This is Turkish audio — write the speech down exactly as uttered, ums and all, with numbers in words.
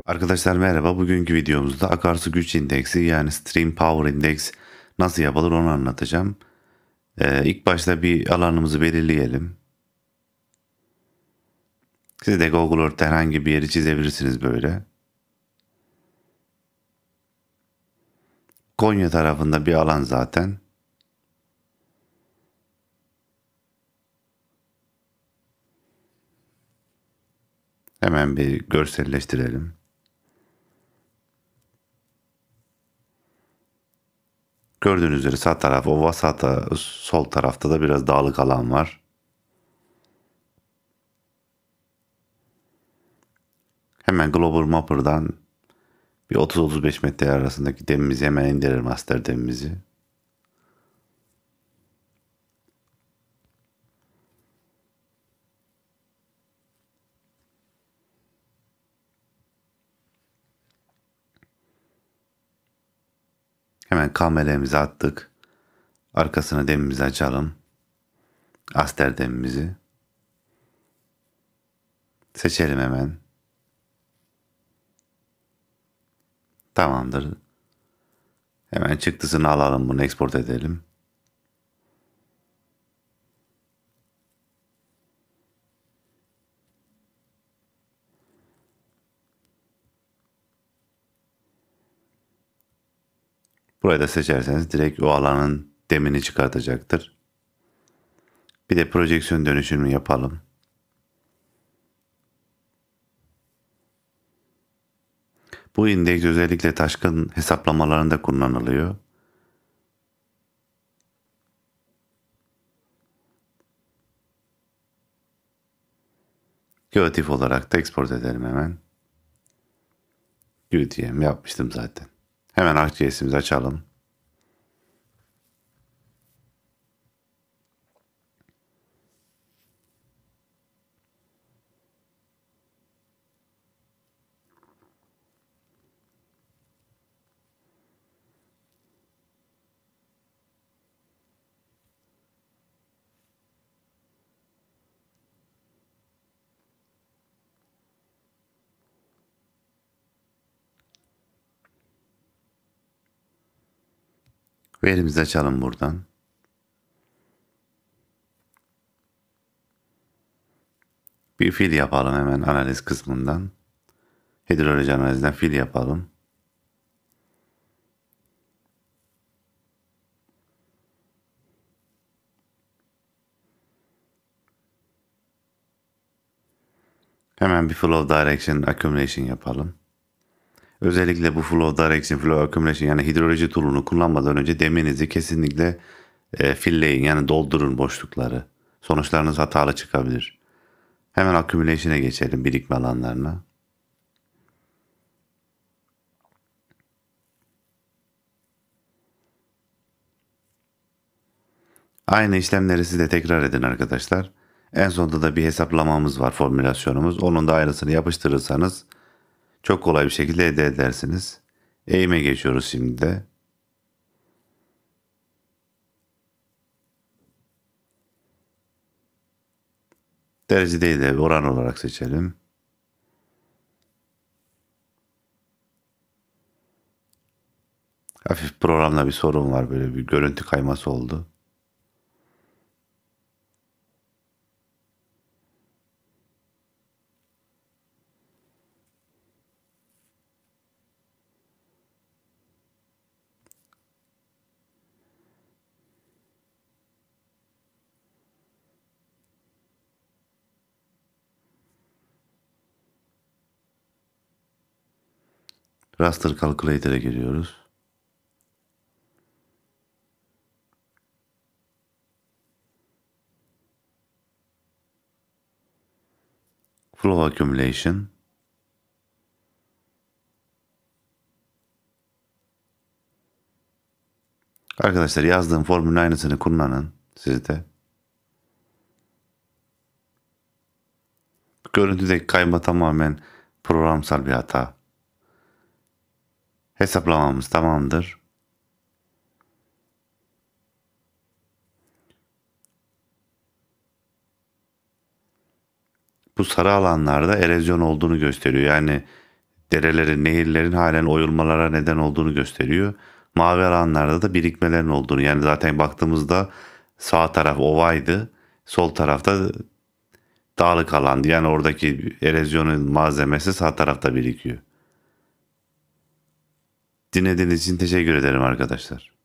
Arkadaşlar merhaba. Bugünkü videomuzda akarsu güç indeksi yani Stream Power Index nasıl yapılır onu anlatacağım. Ee, ilk başta bir alanımızı belirleyelim. Siz de Google Earth'te herhangi bir yeri çizebilirsiniz böyle. Konya tarafında bir alan zaten. Hemen bir görselleştirelim. Gördüğünüz üzere sağ taraf ova, sağ ta- sol tarafta da biraz dağlık alan var. Hemen Global Mapper'dan bir otuz otuz beş metre arasındaki demimizi hemen indirelim, master demimizi. Hemen kameramizi attık. Arkasına demimizi açalım. Aster demimizi. Seçelim hemen. Tamamdır. Hemen çıktısını alalım, bunu export edelim. Burayı da seçerseniz direkt o alanın demini çıkartacaktır. Bir de projeksiyon dönüşümü yapalım. Bu indeks özellikle taşkın hesaplamalarında kullanılıyor. Geotif olarak da export edelim hemen. U T M yapmıştım zaten. Hemen ArcGIS'imizi açalım. Verimizi açalım buradan. Bir fil yapalım hemen analiz kısmından. Hidroloji analizden fil yapalım. Hemen bir flow direction accumulation yapalım. Özellikle bu flow direction, flow accumulation yani hidroloji tool'unu kullanmadan önce deminizi kesinlikle e, filleyin yani doldurun boşlukları. Sonuçlarınız hatalı çıkabilir. Hemen accumulation'a geçelim, birikme alanlarına. Aynı işlemleri siz de tekrar edin arkadaşlar. En sonunda da bir hesaplamamız var, formülasyonumuz. Onun da aynısını yapıştırırsanız çok kolay bir şekilde elde edersiniz. Eğime geçiyoruz şimdi de. Derece değil de oran olarak seçelim. Hafif programda bir sorun var, böyle bir görüntü kayması oldu. Raster Calculator'a giriyoruz. Flow Accumulation. Arkadaşlar yazdığım formülün aynısını kullanın siz de. Görüntüdeki kayma tamamen programsal bir hata. Hesaplamamız tamamdır. Bu sarı alanlarda erozyon olduğunu gösteriyor. Yani derelerin, nehirlerin halen oyulmalara neden olduğunu gösteriyor. Mavi alanlarda da birikmelerin olduğunu, yani zaten baktığımızda sağ taraf ovaydı, sol tarafta dağlık alandı. Yani oradaki erozyonun malzemesi sağ tarafta birikiyor. Dinlediğiniz için teşekkür ederim arkadaşlar.